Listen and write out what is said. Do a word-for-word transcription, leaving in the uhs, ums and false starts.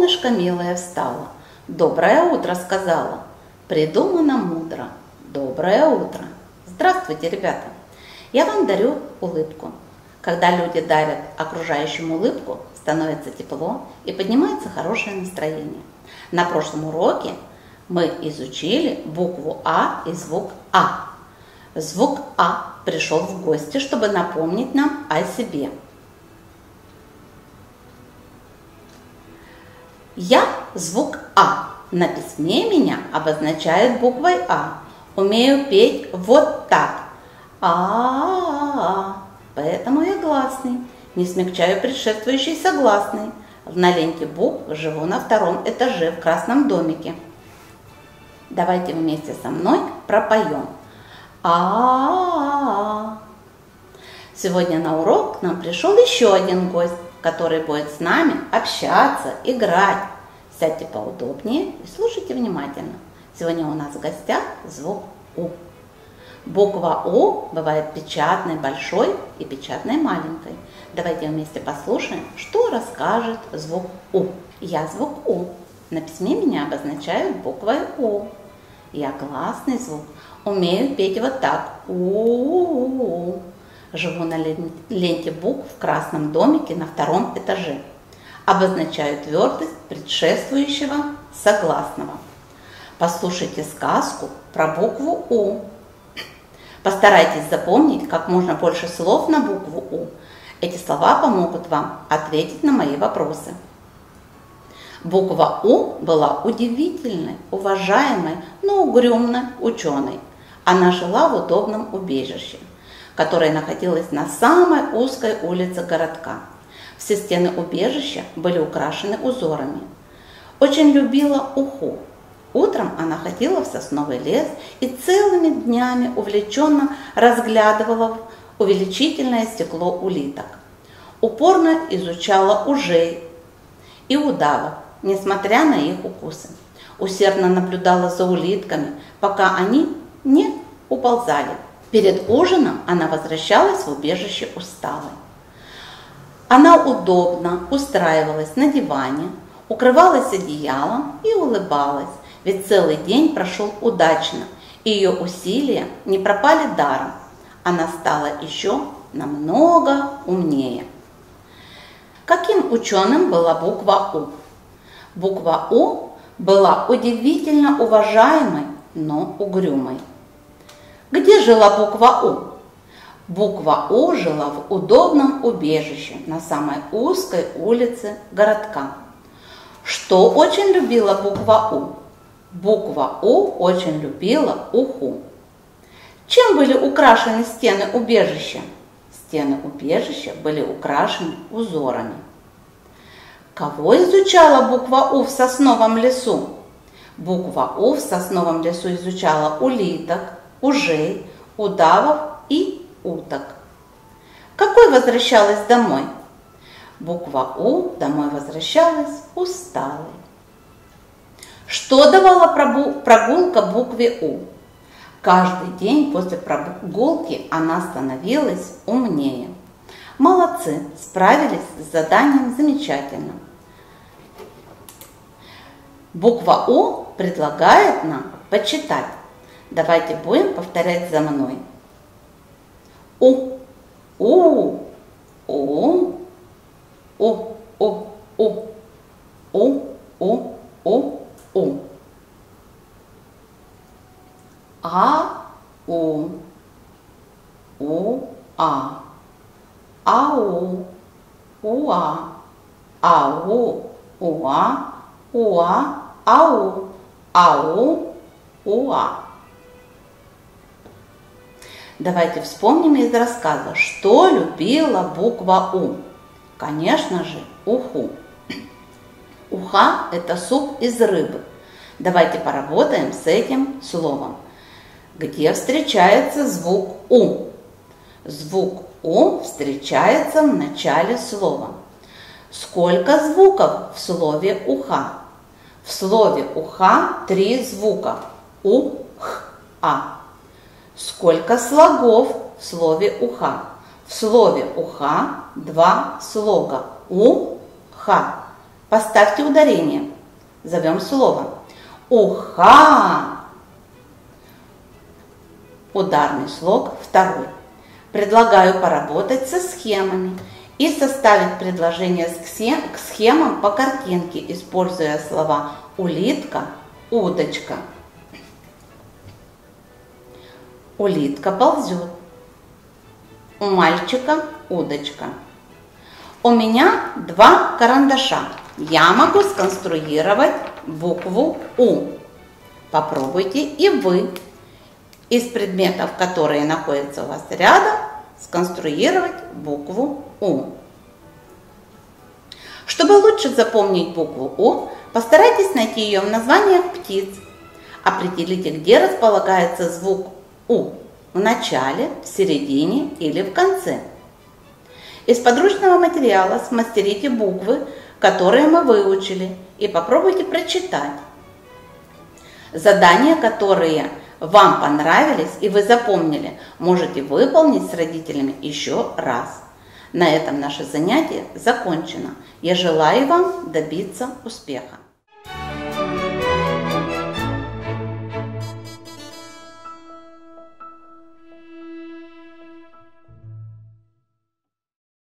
солнышко милое встало, доброе утро сказала, придумано мудро, доброе утро. Здравствуйте, ребята! Я вам дарю улыбку. Когда люди дарят окружающим улыбку, становится тепло и поднимается хорошее настроение. На прошлом уроке мы изучили букву А и звук А. Звук А пришел в гости, чтобы напомнить нам о себе. Я звук А. На письме меня обозначают буквой А. Умею петь вот так. А-а-а. Поэтому я гласный. Не смягчаю предшествующий согласный. На ленте букв живу на втором этаже в красном домике. Давайте вместе со мной пропоем. А-а-а. Сегодня на урок к нам пришел еще один гость, который будет с нами общаться, играть. Сядьте поудобнее и слушайте внимательно. Сегодня у нас в гостях звук У. Буква У бывает печатной большой и печатной маленькой. Давайте вместе послушаем, что расскажет звук У. Я звук У. На письме меня обозначают буквой У. Я гласный звук. Умею петь вот так. У-у-у. Живу на ленте букв в красном домике на втором этаже. Обозначаю твердость предшествующего согласного. Послушайте сказку про букву У. Постарайтесь запомнить как можно больше слов на букву У. Эти слова помогут вам ответить на мои вопросы. Буква У была удивительной, уважаемой, но угрюмной ученой. Она жила в удобном убежище, которое находилось на самой узкой улице городка. Все стены убежища были украшены узорами. Очень любила уху. Утром она ходила в сосновый лес и целыми днями увлеченно разглядывала увеличительное стекло улиток. Упорно изучала ужей и удавов, несмотря на их укусы. Усердно наблюдала за улитками, пока они не уползали. Перед ужином она возвращалась в убежище усталой. Она удобно устраивалась на диване, укрывалась одеялом и улыбалась, ведь целый день прошел удачно, и ее усилия не пропали даром. Она стала еще намного умнее. Каким ученым была буква У? Буква У была удивительно уважаемой, но угрюмой. Где жила буква У? Буква У жила в удобном убежище на самой узкой улице городка. Что очень любила буква У? Буква У очень любила уху. Чем были украшены стены убежища? Стены убежища были украшены узорами. Кого изучала буква У в сосновом лесу? Буква У в сосновом лесу изучала улиток, ужей, удавов и уток. Какой возвращалась домой? Буква У домой возвращалась усталой. Что давала прогулка букве У? Каждый день после прогулки она становилась умнее. Молодцы, справились с заданием замечательно. Буква У предлагает нам почитать. Давайте будем повторять за мной. У, У, У, У, У, У, У, У, У, У. А, У, У, А. Ау, уа, ау, уа, уа, ау, ау, уа. Давайте вспомним из рассказа, что любила буква У. Конечно же, уху. Уха – это суп из рыбы. Давайте поработаем с этим словом. Где встречается звук У? Звук У встречается в начале слова. Сколько звуков в слове уха? В слове уха три звука. У, х, а. Сколько слогов в слове уха? В слове уха два слога. У, ха. Поставьте ударение. Зовем слово. Уха. Ударный слог второй. Предлагаю поработать со схемами и составить предложение к схемам по картинке, используя слова улитка, удочка. Улитка ползет. У мальчика удочка. У меня два карандаша. Я могу сконструировать букву У. Попробуйте и вы из предметов, которые находятся у вас рядом, сконструировать букву У. Чтобы лучше запомнить букву У, постарайтесь найти ее в названиях птиц. Определите, где располагается звук У – в начале, в середине или в конце. Из подручного материала смастерите буквы, которые мы выучили, и попробуйте прочитать. Задания, которые вам понравились и вы запомнили, можете выполнить с родителями еще раз. На этом наше занятие закончено. Я желаю вам добиться успеха.